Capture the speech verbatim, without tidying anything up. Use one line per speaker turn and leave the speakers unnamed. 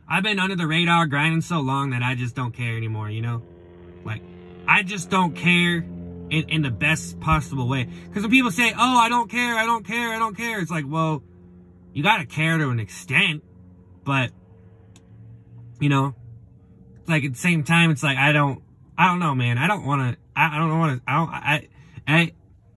I've been under the radar grinding so long that I just don't care anymore, you know? Like, I just don't care in, in the best possible way. Because when people say, oh, I don't care, I don't care, I don't care, it's like, well, you gotta care to an extent, but, you know, it's like at the same time, it's like, I don't, I don't know, man. I don't want to, I, I don't want to, I don't, I, I,